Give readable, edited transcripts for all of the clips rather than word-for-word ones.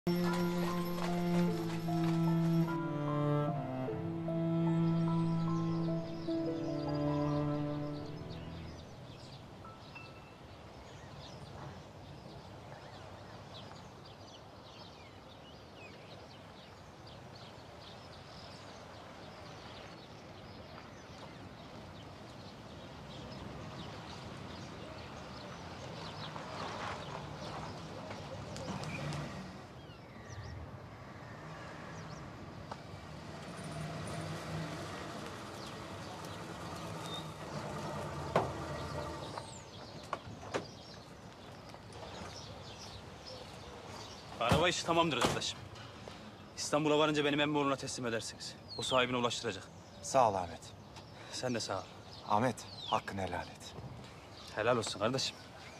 Araba işi tamamdır kardeşim. İstanbul'a varınca benim emmoğluna teslim edersiniz. O sahibine ulaştıracak. Sağ ol Ahmet. Sen de sağ ol. Ahmet, hakkını helal et. Helal olsun kardeşim.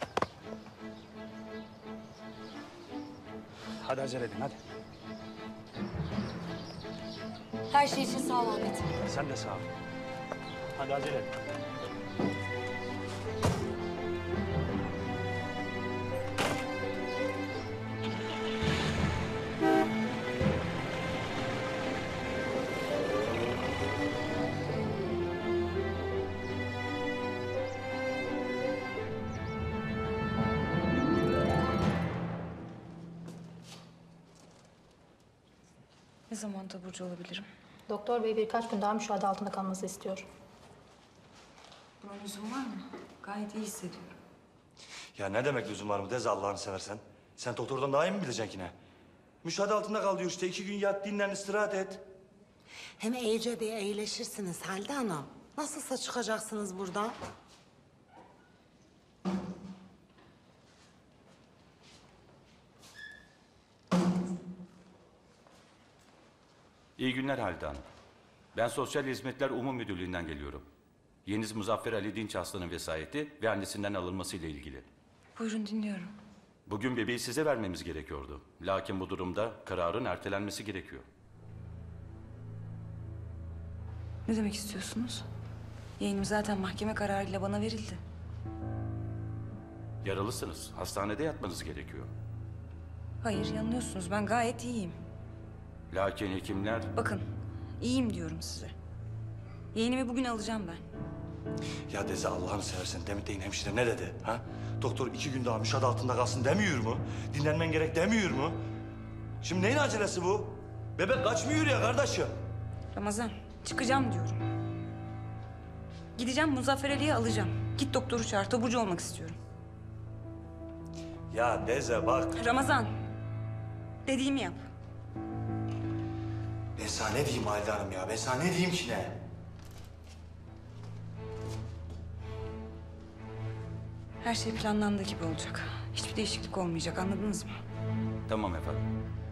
Hadi acele edin hadi. Her şey için sağ ol Ahmet. Sen de sağ ol. Hadi acele edin. Ne zaman taburcu olabilirim? Doktor bey birkaç gün daha müşahede altında kalması istiyor. Buna lüzum var mı? Gayet iyi hissediyorum. Ya ne demek lüzum var mı Dez Allah'ını seversen? Sen doktordan daha iyi mi bileceksin yine? Müşahede altında kal diyor işte. 2 gün yat, dinlen, istirahat et. Hem iyice bir iyileşirsiniz Halide Hanım. Nasılsa çıkacaksınız buradan. İyi günler Halide Hanım. Ben Sosyal Hizmetler Umum Müdürlüğü'nden geliyorum. Yeğeniz Muzaffer Ali Dinçaslı'nın vesayeti ve annesinden alınmasıyla ilgili. Buyurun dinliyorum. Bugün bebeği size vermemiz gerekiyordu. Lakin bu durumda kararın ertelenmesi gerekiyor. Ne demek istiyorsunuz? Yeğenim zaten mahkeme kararıyla bana verildi. Yaralısınız. Hastanede yatmanız gerekiyor. Hayır yanılıyorsunuz. Ben gayet iyiyim. Lakin hekimler... Bakın iyiyim diyorum size. Yeğenimi bugün alacağım ben. Ya Deze Allah'ını seversen Demet Deyin hemşire ne dedi? Ha? Doktor 2 gün daha müşahede altında kalsın demiyor mu? Dinlenmen gerek demiyor mu? Şimdi neyin acelesi bu? Bebek kaçmıyor ya kardeşim. Ramazan çıkacağım diyorum. Gideceğim Muzaffer Ali'yi alacağım. Git doktoru çağır. Taburcu olmak istiyorum. Ya Deze bak. Ramazan dediğimi yap. Ben sana ne diyeyim Halide Hanım ya? Ben sana ne diyeyim ki ne? Her şey planlandığı gibi olacak. Hiçbir değişiklik olmayacak, anladınız mı? Tamam efendim.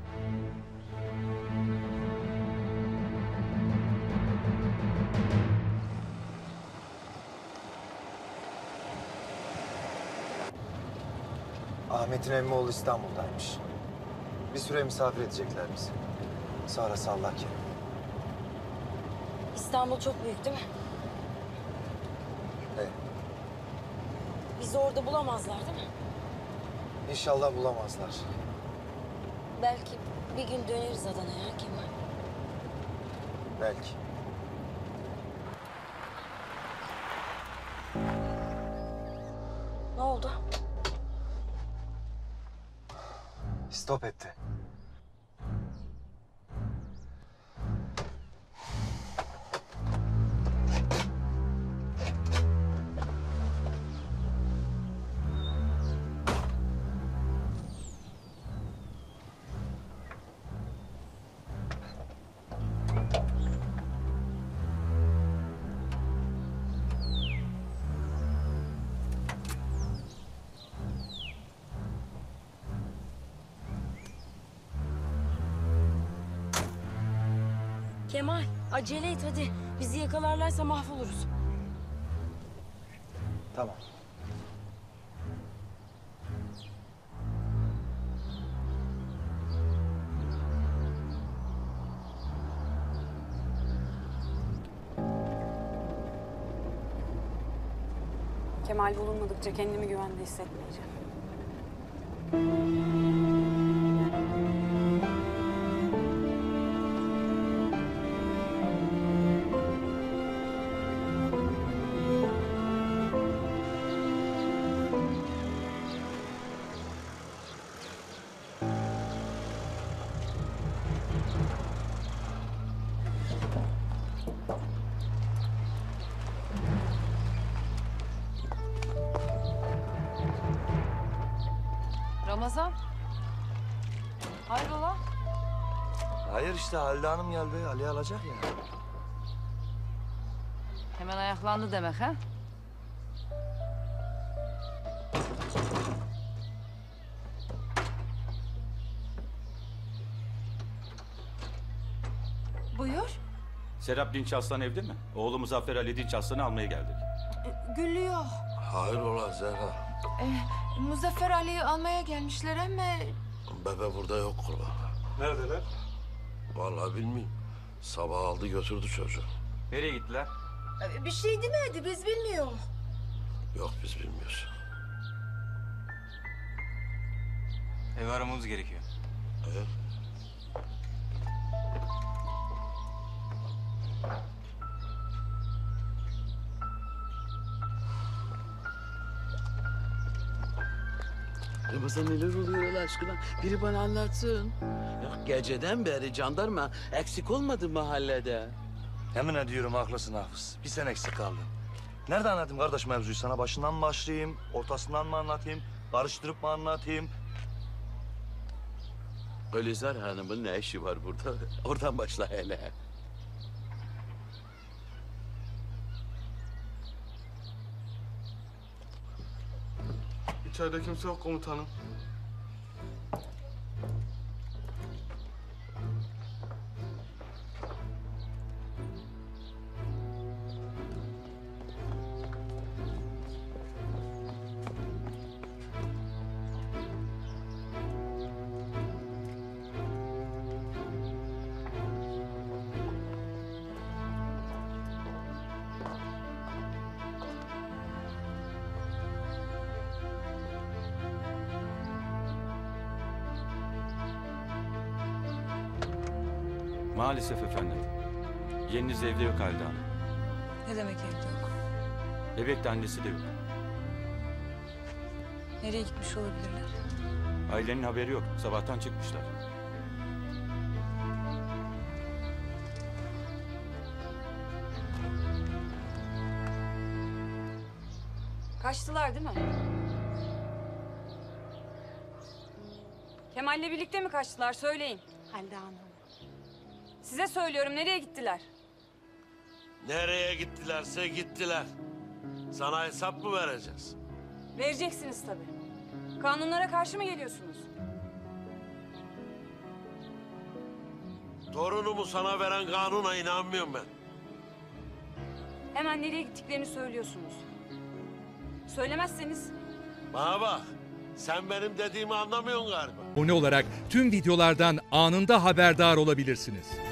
Ahmet'in emmoğlu İstanbul'daymış. Bir süre misafir edecekler bizi. Sonra sallar Kerim. İstanbul çok büyük değil mi? Evet. Bizi orada bulamazlar değil mi? İnşallah bulamazlar. Belki bir gün döneriz Adana'ya Kemal. Belki. Ne oldu? Stop etti. Kemal acele et hadi. Bizi yakalarlarsa mahvoluruz. Tamam. Kemal bulunmadıkça kendimi güvende hissetmeyeceğim. Ramazan. Hayrola? Hayır işte Halide Hanım geldi. Ali alacak ya. Hemen ayaklandı demek ha? Buyur. Serap Dinç Aslan evde mi? Oğlu Muzaffer Ali Dinç Aslan'ı almaya geldik. Güllü yok. Hayrola Zehra? Muzaffer Ali'yi almaya gelmişler ama... Bebe burada yok kurban. Neredeler? Vallahi bilmiyorum. Sabah aldı götürdü çocuğu. Nereye gittiler? Bir şey demedi, biz bilmiyoruz. Yok biz bilmiyoruz. Evi aramamız gerekiyor. Ramazan neler oluyor Allah aşkına? Biri bana anlatsın. Yok geceden beri jandarma eksik olmadı mahallede. Yemin ediyorum haklısın Hafız. Bir sen eksik kaldın. Nerede anlatayım kardeş mevzuyu sana? Başından mı başlayayım? Ortasından mı anlatayım? Karıştırıp mı anlatayım? Gülizar Hanım'ın ne işi var burada? Oradan başla hele. İçeride kimse yok komutanım. Maalesef efendim. Yeniniz evde yok Halide Hanım. Ne demek evde yok? Bebekte annesi de yok. Nereye gitmiş olabilirler? Ailenin haberi yok. Sabahtan çıkmışlar. Kaçtılar değil mi? Kemal'le birlikte mi kaçtılar? Söyleyin. Halide Hanım. Size söylüyorum, nereye gittiler? Nereye gittilerse gittiler. Sana hesap mı vereceğiz? Vereceksiniz tabii. Kanunlara karşı mı geliyorsunuz? Torunumu sana veren kanuna inanmıyorum ben. Hemen nereye gittiklerini söylüyorsunuz. Söylemezseniz Bana bak, sen benim dediğimi anlamıyorsun galiba. Abone olarak tüm videolardan anında haberdar olabilirsiniz.